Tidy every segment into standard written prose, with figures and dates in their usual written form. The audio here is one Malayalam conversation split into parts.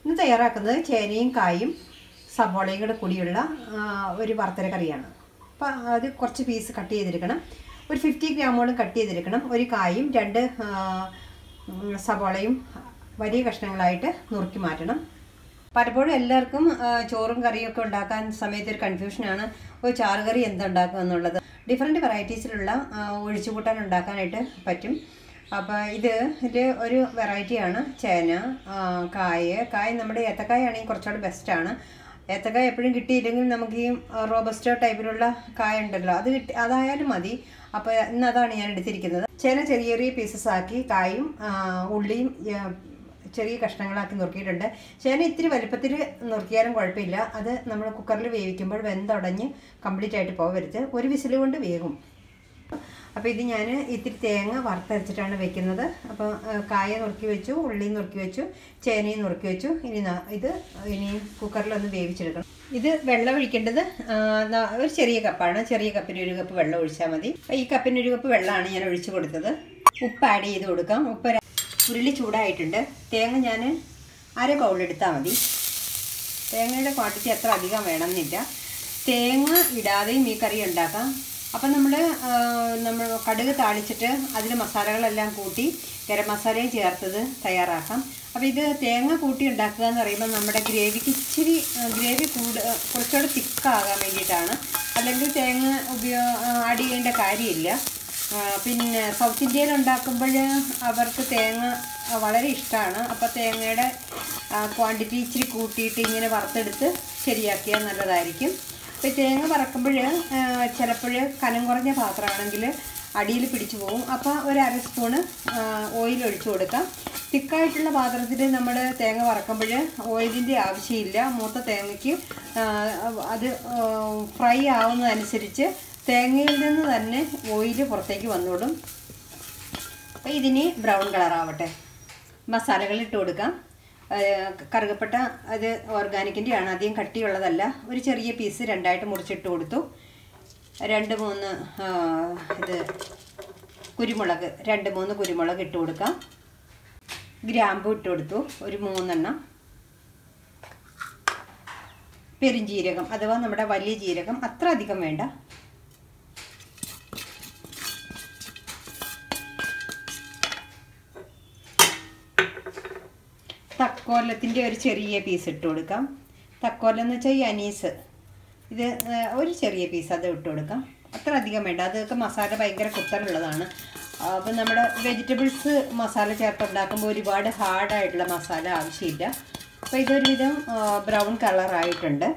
ഇന്ന് തയ്യാറാക്കുന്നത് ചേനയും കായും സവോളയും കൂടെ കൂടിയുള്ള ഒരു വറുത്തര കറിയാണ്. അപ്പോൾ അത് കുറച്ച് പീസ് കട്ട് ചെയ്തെടുക്കണം. ഒരു 50 ഗ്രാമോളം കട്ട് ചെയ്തെടുക്കണം. ഒരു കായും 2 സവോളയും വലിയ കഷ്ണങ്ങളായിട്ട് നുറുക്കി മാറ്റണം. പലപ്പോഴും എല്ലാവർക്കും ചോറും കറിയൊക്കെ ഉണ്ടാക്കാൻ സമയത്ത് ഒരു കൺഫ്യൂഷനാണ്, ഒരു ചാറുകറി എന്തുണ്ടാക്കുക എന്നുള്ളത്. ഡിഫറെൻറ്റ് വെറൈറ്റീസിലുള്ള ഒഴിച്ചുകൂട്ടാൻ ഉണ്ടാക്കാനായിട്ട് പറ്റും. അപ്പോൾ ഇതിൽ ഒരു വെറൈറ്റിയാണ് ചേന, കായ നമ്മുടെ ഏത്തക്കായ ആണെങ്കിൽ കുറച്ചുകൂടെ ബെസ്റ്റാണ്. ഏത്തക്കായ എപ്പോഴും കിട്ടിയില്ലെങ്കിൽ നമുക്ക് ഈ റോബസ്റ്റോ ടൈപ്പിലുള്ള കായ ഉണ്ടല്ലോ, അതായാലും മതി. അപ്പോൾ ഇന്ന് അതാണ് ഞാൻ എടുത്തിരിക്കുന്നത്. ചേന ചെറിയ ചെറിയ പീസസ് ആക്കി കായും ഉള്ളിയും ചെറിയ കഷ്ണങ്ങളാക്കി നുറുക്കിയിട്ടുണ്ട്. ചേന ഇത്തിരി വലുപ്പത്തിൽ നുറുക്കിയാലും കുഴപ്പമില്ല. അത് നമ്മൾ കുക്കറിൽ വേവിക്കുമ്പോൾ വെന്തുടഞ്ഞ് കംപ്ലീറ്റ് ആയിട്ട് പോകരുത്. ഒരു വിസിൽ കൊണ്ട് വേകും. അപ്പോൾ ഇത് ഞാൻ ഇത്തിരി തേങ്ങ വറുത്തരച്ചിട്ടാണ് വെക്കുന്നത്. അപ്പോൾ കായ നുറുക്കി വെച്ചു, ഉള്ളി നുറുക്കി വെച്ചു, ചേനയും നുറുക്കി വെച്ചു. ഇനി കുക്കറിലൊന്ന് വേവിച്ചെടുക്കണം. ഇത് വെള്ളം ഒഴിക്കേണ്ടത് ഒരു ചെറിയ കപ്പാണ്. ചെറിയ കപ്പിന് 1 കപ്പ് വെള്ളം ഒഴിച്ചാൽ മതി. ഈ കപ്പിന് 1 കപ്പ് വെള്ളമാണ് ഞാൻ ഒഴിച്ചു കൊടുത്തത്. ഉപ്പ് ആഡ് ചെയ്ത് കൊടുക്കാം. ഉപ്പ് ഉരുളി ചൂടായിട്ടുണ്ട്. തേങ്ങ ഞാൻ 1/2 ബൗൾ എടുത്താൽ മതി. തേങ്ങയുടെ ക്വാണ്ടിറ്റി അത്ര അധികം വേണമെന്നില്ല. തേങ്ങ ഇടാതെയും ഈ കറി ഉണ്ടാക്കാം. അപ്പം നമ്മൾ കടുക് താളിച്ചിട്ട് അതിൽ മസാലകളെല്ലാം കൂട്ടി ഗരം മസാലയും ചേർത്തത് തയ്യാറാക്കാം. അപ്പോൾ ഇത് തേങ്ങ കൂട്ടി ഉണ്ടാക്കുക എന്ന് പറയുമ്പോൾ നമ്മുടെ ഗ്രേവിക്ക് ഗ്രേവി കുറച്ചുകൂടെ തിക്കാകാൻ വേണ്ടിയിട്ടാണ്. അല്ലെങ്കിൽ തേങ്ങ ആഡ് ചെയ്യേണ്ട കാര്യമില്ല. പിന്നെ സൗത്ത് ഇന്ത്യയിൽ ഉണ്ടാക്കുമ്പോൾ അവർക്ക് തേങ്ങ വളരെ ഇഷ്ടമാണ്. അപ്പോൾ തേങ്ങയുടെ ക്വാണ്ടിറ്റി ഇച്ചിരി കൂട്ടിയിട്ട് ഇങ്ങനെ വറുത്തെടുത്ത് ശരിയാക്കിയാൽ നല്ലതായിരിക്കും. അപ്പോൾ തേങ്ങ വറക്കുമ്പോൾ ചിലപ്പോൾ കനം കുറഞ്ഞ പാത്രമാണെങ്കിൽ അടിയിൽ പിടിച്ചു പോകും. അപ്പോൾ ഒരു 1/2 സ്പൂണ് ഓയിൽ ഒഴിച്ചു കൊടുക്കാം. തിക്കായിട്ടുള്ള പാത്രത്തിൽ നമ്മൾ തേങ്ങ വറക്കുമ്പോൾ ഓയിലിൻ്റെ ആവശ്യമില്ല. മൂത്ത തേങ്ങയ്ക്ക് അത് ഫ്രൈ ആവുന്നതനുസരിച്ച് തേങ്ങയിൽ നിന്ന് തന്നെ ഓയിൽ പുറത്തേക്ക് വന്നോളും. അപ്പോൾ ഇതിന് ബ്രൗൺ കളറാവട്ടെ. മസാലകൾ ഇട്ട് കൊടുക്കാം. കറുകപ്പട്ട അത് ഓർഗാനിക്കിൻ്റെയാണ്, അധികം കട്ടിയുള്ളതല്ല. ഒരു ചെറിയ പീസ് 2ആയിട്ട് മുറിച്ചിട്ട് കൊടുത്തു. 2-3 കുരുമുളക്, 2-3 കുരുമുളക് ഇട്ട് കൊടുക്കാം. ഗ്രാമ്പു ഇട്ട് കൊടുത്തു, ഒരു 3 എണ്ണം. പെരുംജീരകം അഥവാ നമ്മുടെ വലിയ ജീരകം, അത്ര അധികം വേണ്ട. തക്കോലത്തിൻ്റെ ഒരു ചെറിയ പീസ് ഇട്ട് കൊടുക്കാം. തക്കോലം എന്ന് വെച്ചാൽ ഈ അനീസ്, ഇത് ഒരു ചെറിയ പീസ് അത് ഇട്ട് കൊടുക്കാം. അത്ര അധികം വേണ്ട. അതൊക്കെ മസാല ഭയങ്കര കുത്തലുള്ളതാണ്. അപ്പം നമ്മുടെ വെജിറ്റബിൾസ് മസാല ചേർത്തുണ്ടാക്കുമ്പോൾ ഒരുപാട് ഹാർഡായിട്ടുള്ള മസാല ആവശ്യമില്ല. അപ്പോൾ ഇതൊരുവിധം ബ്രൗൺ കളറായിട്ടുണ്ട്.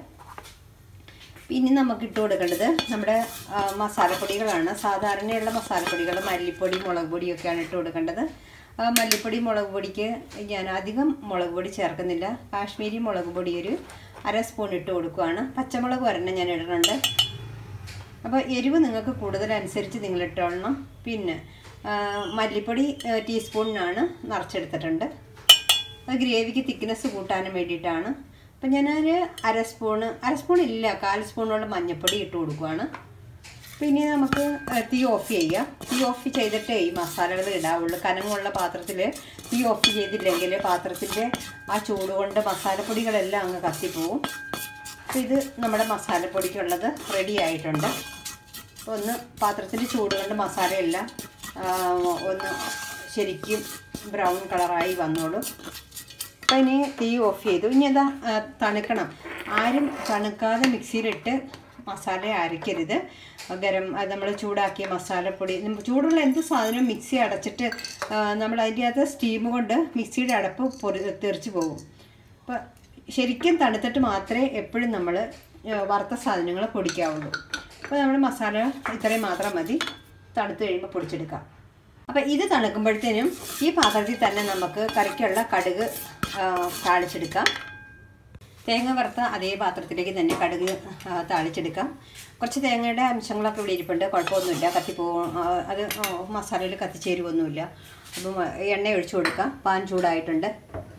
പിന്നെ നമുക്ക് ഇട്ട് കൊടുക്കേണ്ടത് നമ്മുടെ മസാലപ്പൊടികളാണ്. സാധാരണയുള്ള മസാലപ്പൊടികൾ മല്ലിപ്പൊടി, മുളക് പൊടിയൊക്കെയാണ് ഇട്ട് കൊടുക്കേണ്ടത്. മല്ലിപ്പൊടി, മുളക് പൊടിക്ക് ഞാൻ അധികം മുളക് പൊടി ചേർക്കുന്നില്ല. കാശ്മീരി മുളക് പൊടി ഒരു 1/2 സ്പൂൺ ഇട്ട് കൊടുക്കുകയാണ്. പച്ചമുളക് 1 ഞാൻ ഇടുന്നുണ്ട്. അപ്പോൾ എരിവ് നിങ്ങൾക്ക് കൂടുതലനുസരിച്ച് നിങ്ങൾ ഇട്ടോളണം. പിന്നെ മല്ലിപ്പൊടി ടീസ്പൂണിനാണ് നിറച്ചെടുത്തിട്ടുണ്ട്. അത് ഗ്രേവിക്ക് തിക്നെസ് കൂട്ടാനും വേണ്ടിയിട്ടാണ്. അപ്പം ഞാനൊരു 1/2 സ്പൂൺ ഇല്ല, 1/4 സ്പൂണോളം മഞ്ഞൾപ്പൊടി ഇട്ട് കൊടുക്കുകയാണ്. പിന്നെ നമുക്ക് തീ ഓഫ് ചെയ്യാം. തീ ഓഫ് ചെയ്തിട്ടേ ഈ മസാലകൾ ഇടാവുള്ളൂ. കനമുള്ള പാത്രത്തിൽ തീ ഓഫ് ചെയ്തില്ലെങ്കിൽ പാത്രത്തിൻ്റെ ആ ചൂട് കൊണ്ട് മസാലപ്പൊടികളെല്ലാം അങ്ങ് കത്തിപ്പോവും. അപ്പോൾ ഇത് നമ്മുടെ മസാലപ്പൊടിക്കുള്ളത് റെഡി ആയിട്ടുണ്ട്. ഒന്ന് പാത്രത്തിൻ്റെ ചൂട് കൊണ്ട് മസാലയെല്ലാം ഒന്ന് ശരിക്കും ബ്രൗൺ കളറായി വന്നോളൂ. അപ്പോൾ ഇനി തീ ഓഫ് ചെയ്തു. ഇനി അതാ തണുക്കണം. ആരും തണുക്കാതെ മിക്സിയിലിട്ട് മസാല അരയ്ക്കരുത്. നമ്മൾ ചൂടാക്കിയ മസാലപ്പൊടി, ചൂടുള്ള എന്ത് സാധനവും മിക്സി അടച്ചിട്ട് നമ്മൾ അതിൻ്റെ അകത്ത് സ്റ്റീം കൊണ്ട് മിക്സിയുടെ അടപ്പ് തെറിച്ച് പോകും. അപ്പോൾ ശരിക്കും തണുത്തിട്ട് മാത്രമേ എപ്പോഴും നമ്മൾ വറുത്ത സാധനങ്ങൾ പൊടിക്കാവുള്ളൂ. അപ്പോൾ നമ്മൾ മസാല ഇത്രയും മാത്രം മതി. തണുത്ത് കഴിയുമ്പോൾ പൊടിച്ചെടുക്കാം. അപ്പോൾ ഇത് തണുക്കുമ്പോഴത്തേനും ഈ പാത്രത്തിൽ തന്നെ നമുക്ക് കറിക്കുള്ള കടുക് താളിച്ചെടുക്കാം. തേങ്ങ വറുത്ത അതേ പാത്രത്തിലേക്ക് തന്നെ കടുക് താളിച്ചെടുക്കാം. കുറച്ച് തേങ്ങയുടെ അംശങ്ങളൊക്കെ ഇവിടെ ഇരിപ്പുണ്ട്, കുഴപ്പമൊന്നുമില്ല. കത്തിപ്പോവും, അത് മസാലയിൽ കത്തിച്ചേരുവൊന്നുമില്ല. അപ്പം എണ്ണ ഒഴിച്ചു കൊടുക്കാം. പാൻ ചൂടായിട്ടുണ്ട്.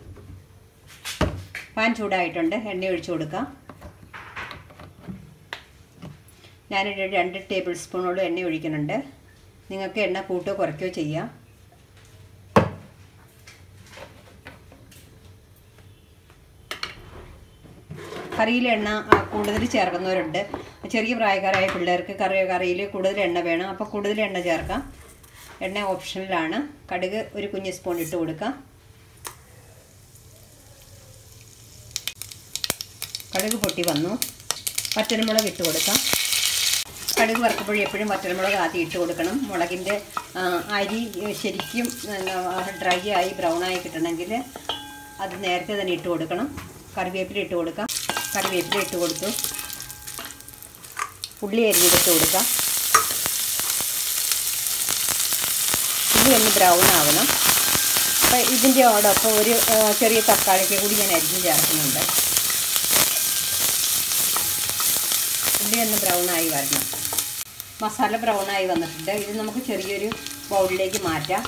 എണ്ണ ഒഴിച്ചു കൊടുക്കാം. ഞാനൊരു 2 ടേബിൾ സ്പൂണോളം എണ്ണ ഒഴിക്കുന്നുണ്ട്. നിങ്ങൾക്ക് എണ്ണ കൂട്ടുകയോ കുറയ്ക്കുകയോ ചെയ്യാം. കറിയിൽ എണ്ണ കൂടുതൽ ചേർക്കുന്നവരുണ്ട്. ചെറിയ പ്രായക്കാരായ പിള്ളേർക്ക് കറിയിൽ കൂടുതൽ എണ്ണ വേണം, അപ്പോൾ കൂടുതൽ എണ്ണ ചേർക്കാം. എണ്ണ ഓപ്ഷണലാണ്. കടുക് ഒരു കുഞ്ഞ് സ്പൂൺ ഇട്ട് കൊടുക്കാം. കടുക് പൊട്ടി വന്നു. വറ്റൽമുളക് ഇട്ട് കൊടുക്കാം. കടുക് വറുക്കുമ്പോഴും എപ്പോഴും വറ്റൽമുളക് ആദ്യം ഇട്ട് കൊടുക്കണം. മുളകിൻ്റെ അരി ശരിക്കും ഡ്രൈ ആയി ബ്രൗണായി കിട്ടണമെങ്കിൽ അത് നേരത്തെ തന്നെ ഇട്ട് കൊടുക്കണം. കറിവേപ്പില ഇട്ട് കൊടുക്കാം. കറിവേപ്പില ഇട്ട് കൊടുത്തു. ഉള്ളി അരിഞ്ഞിട്ട് കൊടുക്കാം. ഉള്ളി ഒന്ന് ബ്രൗൺ ആവണം. അപ്പോൾ ഇതിൻ്റെ ഓടൊപ്പം ഒരു ചെറിയ തക്കാളിക്ക് കൂടി ഞാൻ അരിഞ്ഞ് ചേർക്കുന്നുണ്ട്. ഉള്ളി ഒന്ന് ബ്രൗണായി വരണം. മസാല ബ്രൗണായി വന്നിട്ടുണ്ട്. ഇത് നമുക്ക് ചെറിയൊരു ബൗളിലേക്ക് മാറ്റാം.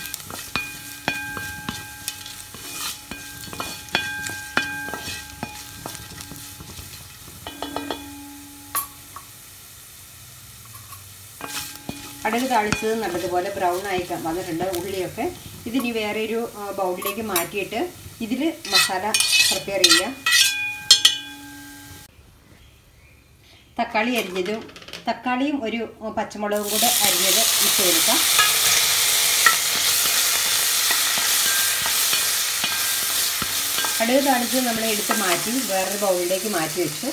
കടുക് താളിച്ചത് നല്ലതുപോലെ ബ്രൗണായി വന്നിട്ടുണ്ട് ഉള്ളിയൊക്കെ. ഇതിനി വേറെ ഒരു ബൗളിലേക്ക് മാറ്റിയിട്ട് ഇതിൽ മസാല പ്രിപ്പയർ ചെയ്യാം. തക്കാളി അരിഞ്ഞതും തക്കാളിയും ഒരു പച്ചമുളകും കൂടെ അരിഞ്ഞത് ഇട്ട് കൊടുക്കാം. കടുക് താളിച്ച് നമ്മൾ എടുത്ത് മാറ്റി വേറൊരു ബൗളിലേക്ക് മാറ്റി വെച്ചു.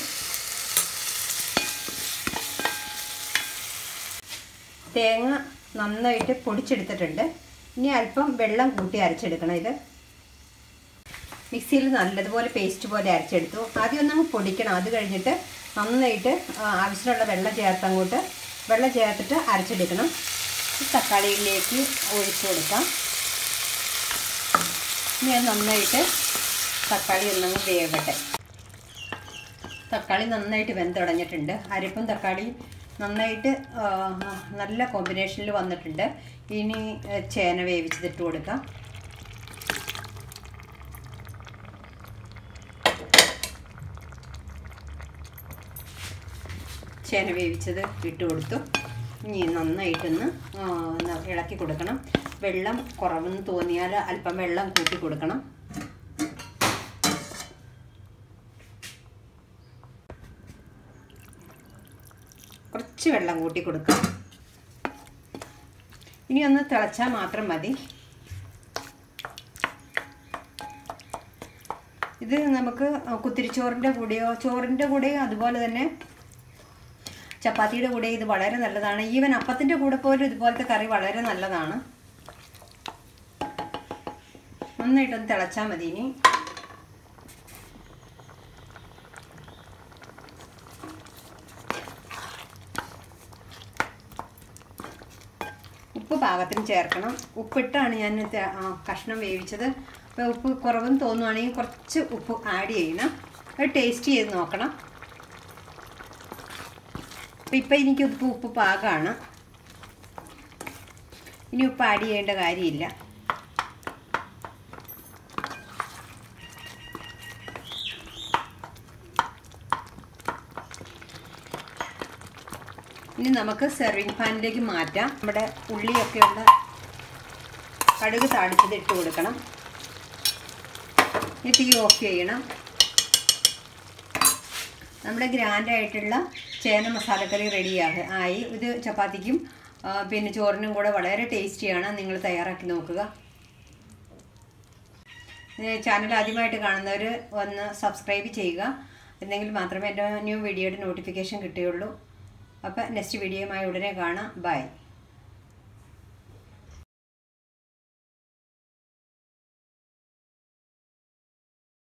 തേങ്ങ നന്നായിട്ട് പൊടിച്ചെടുത്തിട്ടുണ്ട്. ഇനി അല്പം വെള്ളം കൂട്ടി അരച്ചെടുക്കണം. ഇത് മിക്സിയിൽ നല്ലതുപോലെ പേസ്റ്റ് പോലെ അരച്ചെടുത്തു. ആദ്യം ഒന്നങ്ങ് പൊടിക്കണം. അത് കഴിഞ്ഞിട്ട് നന്നായിട്ട് ആവശ്യമുള്ള വെള്ളം ചേർത്തിട്ട് അരച്ചെടുക്കണം. തക്കാളിയിലേക്ക് ഒഴിച്ചു കൊടുക്കാം. ഇനി അത് നന്നായിട്ട് തക്കാളി ഒന്നങ്ങ് വേവട്ടെ. തക്കാളി നന്നായിട്ട് വെന്തുടഞ്ഞിട്ടുണ്ട്. അരപ്പും തക്കാളിയും നന്നായിട്ട് നല്ല കോമ്പിനേഷനിൽ വന്നിട്ടുണ്ട്. ഇനി ചേന വേവിച്ചിട്ട് കൊടുക്കാം. ചേന വേവിച്ചത് ഇട്ട് കൊടുത്തു. ഇനി നന്നായിട്ടൊന്ന് ഇളക്കി കൊടുക്കണം. വെള്ളം കുറവെന്ന് തോന്നിയാൽ അല്പം വെള്ളം കൂട്ടി കൊടുക്കണം. കുറച്ച് വെള്ളം കൂട്ടി കൊടുക്കാം. ഇനി ഒന്ന് തിളച്ചാൽ മാത്രം മതി. ഇത് നമുക്ക് കുത്തിരിച്ചോറിൻ്റെ കൂടെയോ അതുപോലെ തന്നെ ചപ്പാത്തിയുടെ കൂടെ ഇത് വളരെ നല്ലതാണ്. ഈവൻ അപ്പത്തിൻ്റെ കൂടെ പോലും ഇതുപോലത്തെ കറി വളരെ നല്ലതാണ്. നന്നായിട്ടൊന്ന് തിളച്ചാൽ മതി. ഇനി ഉപ്പ് പാകത്തിന് ചേർക്കണം. ഉപ്പിട്ടാണ് ഞാൻ കഷ്ണം വേവിച്ചത്. അപ്പോൾ ഉപ്പ് കുറവെന്ന് തോന്നുവാണെങ്കിൽ കുറച്ച് ഉപ്പ് ആഡ് ചെയ്യണം. അത് ടേസ്റ്റ് ചെയ്ത് നോക്കണം. അപ്പോൾ ഇപ്പം എനിക്ക് ഉപ്പ് പാകമാണ്. ഇനി ഉപ്പ് ആഡ് ചെയ്യേണ്ട കാര്യമില്ല. ഇനി നമുക്ക് സെർവിങ് പാനിലേക്ക് മാറ്റാം. നമ്മുടെ ഉള്ളിയൊക്കെയുള്ള കടുക് താളിച്ചത് ഇട്ട് കൊടുക്കണം. ഈ തീ ഓഫ് ചെയ്യണം. നമ്മുടെ ഗ്രാൻഡായിട്ടുള്ള ചേന മസാലക്കറി ആയി. ഇത് ചപ്പാത്തിക്കും പിന്നെ ചോറിനും കൂടെ വളരെ ടേസ്റ്റിയാണ്. നിങ്ങൾ തയ്യാറാക്കി നോക്കുക. ചാനൽ ആദ്യമായിട്ട് കാണുന്നവർ ഒന്ന് സബ്സ്ക്രൈബ് ചെയ്യുക. എന്നെങ്കിൽ മാത്രമേ എൻ്റെ ന്യൂ വീഡിയോയുടെ നോട്ടിഫിക്കേഷൻ കിട്ടുകയുള്ളൂ. അപ്പോൾ നെക്സ്റ്റ് വീഡിയോയുമായി ഉടനെ കാണാം. ബൈ.